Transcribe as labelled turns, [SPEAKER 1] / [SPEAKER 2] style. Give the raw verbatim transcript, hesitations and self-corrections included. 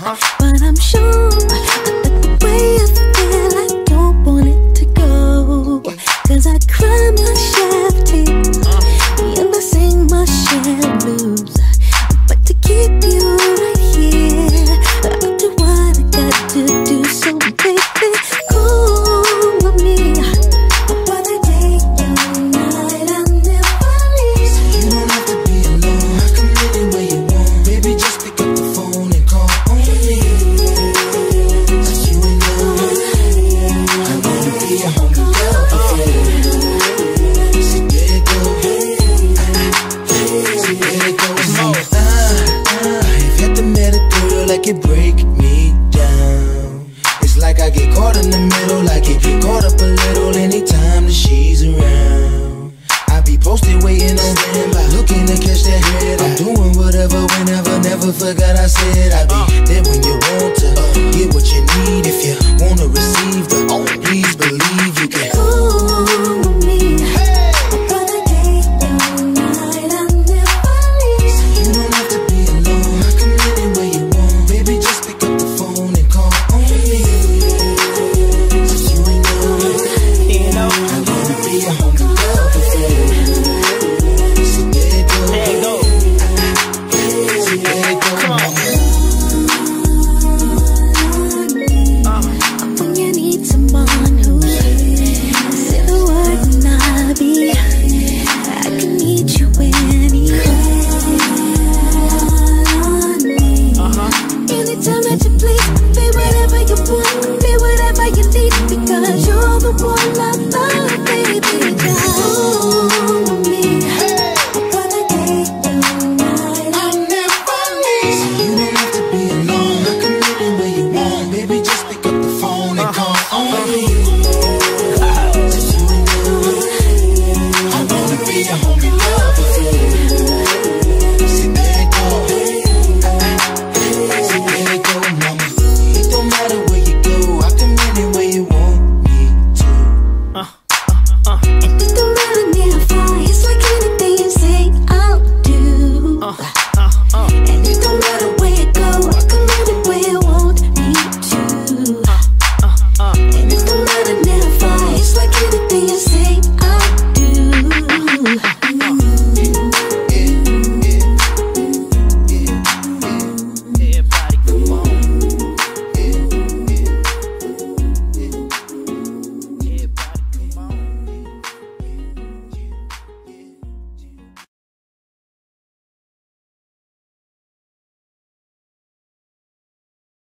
[SPEAKER 1] but I'm sure that the way I feel, I don't want it to go. Cause I cry my share of tears, and I sing my share of blues. But to keep you right here, I'll do what I got to do. So baby, call with me. I wanna take your night, I'll never leave.
[SPEAKER 2] You don't have to be alone, I come anywhere you want. Baby, just pick up the phone and call on me. Cause you and I, I'm gonna be a home girl for you. See, there it go. See, there it goes. See, I, I've yet to meet a girl like it break me down. It's like I get caught in the middle, like it get caught up a little anytime that she's around. I be posted waiting on standby, looking to catch that head. I'm doing whatever, whenever, never forgot I said I'd be there when you want to get what you need. If you wanna receive the, oh, please believe you can.
[SPEAKER 1] Call with me. I wanna take your night, I'll never leave.
[SPEAKER 2] You don't have to be alone, I come anywhere you want. Baby, just pick up the phone and call on me. Cause you ain't know, you know, I'm gonna be a home girl for you. See, there it go.
[SPEAKER 3] There it go.
[SPEAKER 2] See, there it go.
[SPEAKER 3] Come on.
[SPEAKER 1] When you need someone who say the word and I'll be, I can meet you anywhere. Anytime that you please, be whatever you want, be whatever you need, because you're the one I love, baby. Call with me. I wanna take your night,
[SPEAKER 2] I'll never leave. You don't have